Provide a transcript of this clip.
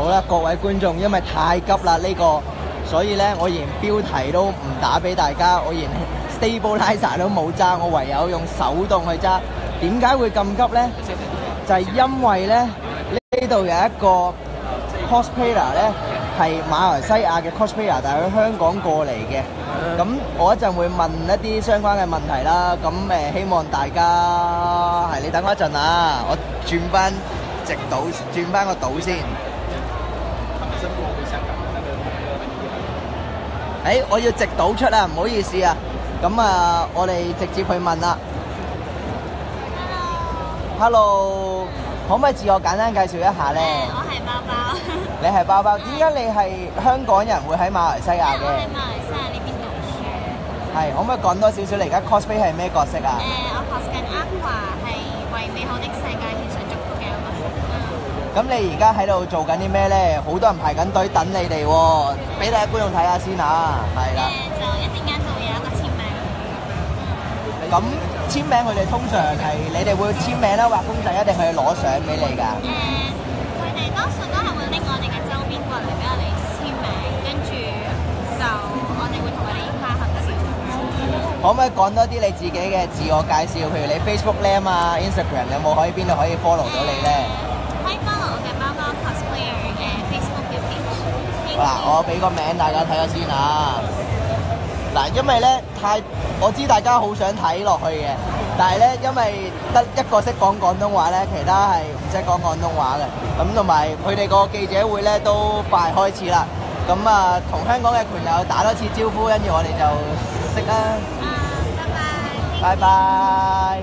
好啦，各位觀眾，因為太急啦呢個，所以咧我連標題都唔打俾大家，我連 stabilizer 都冇揸，我唯有用手動去揸。點解會咁急咧？就係因為咧呢度有一個 cosplayer 咧係馬來西亞嘅 cosplayer，但係佢香港過嚟嘅。咁我一陣會問一啲相關嘅問題啦。咁希望大家係你等我一陣啊，我轉翻直島，轉翻個島先。我要直島出啊，唔好意思啊。咁啊，我哋直接去問啦。Hello， 可唔可以自我簡單介紹一下咧？ 我係包包。 你係包包，點解你係香港人會喺馬來西亞嘅？ 我喺馬來西亞呢邊讀書。 係，可唔可以講多少少你而家 cosplay 係咩角色啊？ 我 cos 緊 Aqua 係為美好的世界獻上祝福嘅一個角色。 咁你而家喺度做緊啲咩咧？好多人排緊隊等你哋喎，俾大家觀眾睇下先啊，係啦。 就一陣間就會有一個簽名。 咁簽名佢哋通常係你哋會簽名啦，畫公仔，一定係攞相俾你㗎？ 佢哋多數都係會拎我哋嘅周邊過嚟俾我哋簽名，跟住就我哋會同佢哋影翻合照。 可唔可以講多啲你自己嘅自我介紹？譬如你 Facebook name 啊、Instagram 有冇可以邊度可以 follow 到你咧？ 可以 follow 我嘅包包 cosplayer 嘅 Facebook 嘅 page。 嗱，我俾個名大家睇下先啊。嗱，因為咧我知大家好想睇落去嘅，但係咧因為得一個識講廣東話咧，其他係唔識講廣東話嘅。咁同埋佢哋個記者會咧都快開始啦。咁啊，同香港嘅朋友打多次招呼，跟住我哋就識啦。 拜拜。 拜拜。